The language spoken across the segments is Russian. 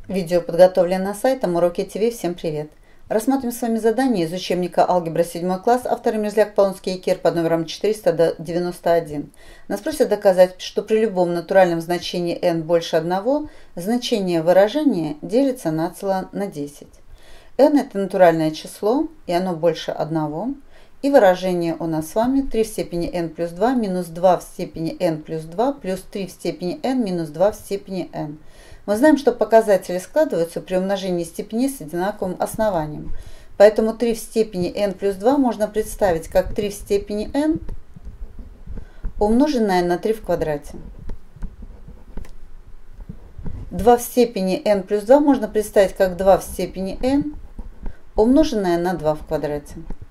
Видео подготовлено сайтом Уроки ТВ. Всем привет! Рассмотрим с вами задание из учебника «Алгебра 7 класс», авторы Мерзляк, Полонский и Кир под номером 491. Нас просят доказать, что при любом натуральном значении n больше 1, значение выражения делится нацело на 10. n – это натуральное число, и оно больше 1. И выражение у нас с вами 3 в степени n плюс 2 минус 2 в степени n плюс 2 плюс 3 в степени n минус 2 в степени n. Мы знаем, что показатели складываются при умножении степеней с одинаковым основанием. Поэтому 3 в степени n плюс 2 можно представить как 3 в степени n, умноженное на 3 в квадрате. 2 в степени n плюс 2 можно представить как 2 в степени n, умноженное на 2 в квадрате.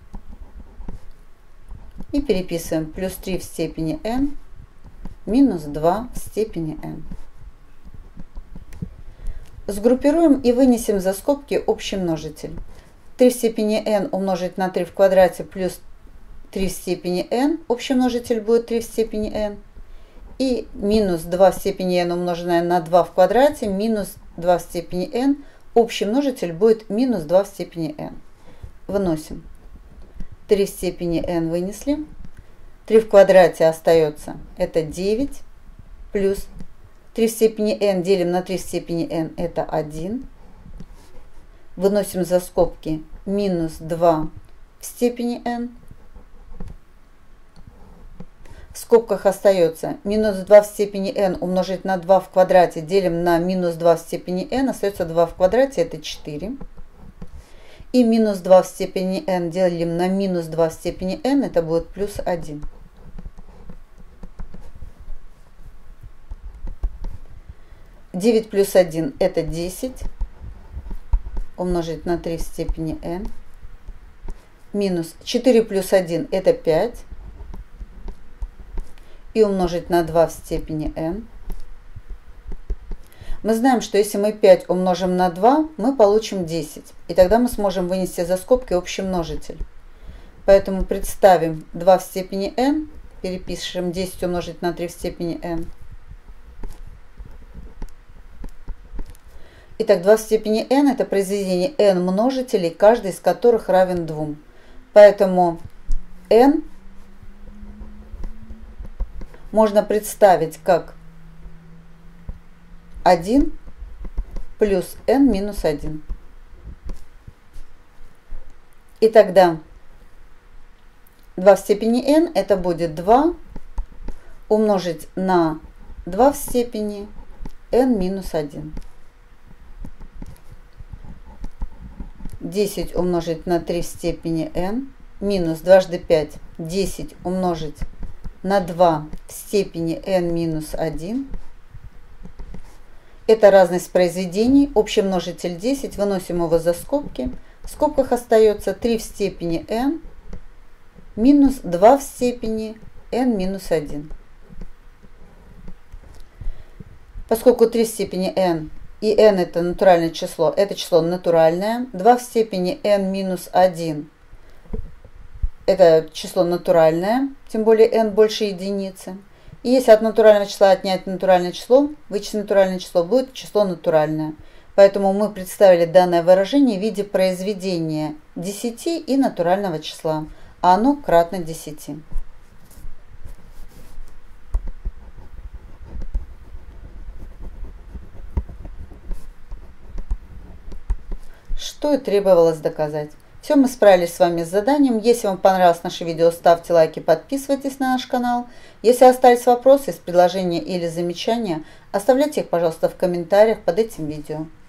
И переписываем плюс 3 в степени n минус 2 в степени n. Сгруппируем и вынесем за скобки общий множитель. 3 в степени n умножить на 3 в квадрате плюс 3 в степени n. Общий множитель будет 3 в степени n. И минус 2 в степени n умноженное на 2 в квадрате минус 2 в степени n. Общий множитель будет минус 2 в степени n. Выносим. 3 в степени n вынесли. 3 в квадрате остается. Это 9 плюс 3 в степени n делим на 3 в степени n, это 1. Выносим за скобки минус 2 в степени n. В скобках остается минус 2 в степени n умножить на 2 в квадрате, делим на минус 2 в степени n, остается 2 в квадрате, это 4. И минус 2 в степени n делим на минус 2 в степени n, это будет плюс 1. 9 плюс 1 это 10, умножить на 3 в степени n, минус 4 плюс 1 это 5, и умножить на 2 в степени n. Мы знаем, что если мы 5 умножим на 2, мы получим 10, и тогда мы сможем вынести за скобки общий множитель. Поэтому представим 2 в степени n, перепишем 10 умножить на 3 в степени n. Итак, 2 в степени n – это произведение n множителей, каждый из которых равен 2. Поэтому n можно представить как 1 плюс n минус 1. И тогда 2 в степени n – это будет 2 умножить на 2 в степени n минус 1. 10 умножить на 3 в степени n минус дважды 5. 10 умножить на 2 в степени n минус 1. Это разность произведений. Общий множитель 10. Выносим его за скобки. В скобках остается 3 в степени n минус 2 в степени n минус 1. Поскольку 3 в степени n и n это натуральное число, это число натуральное. 2 в степени n минус 1 это число натуральное, тем более n больше единицы. И если от натурального числа отнять натуральное число, вычесть натуральное число, будет число натуральное. Поэтому мы представили данное выражение в виде произведения 10 и натурального числа, а оно кратно 10. Что и требовалось доказать. Все, мы справились с вами с заданием. Если вам понравилось наше видео, ставьте лайки, подписывайтесь на наш канал. Если остались вопросы, предложения или замечания, оставляйте их, пожалуйста, в комментариях под этим видео.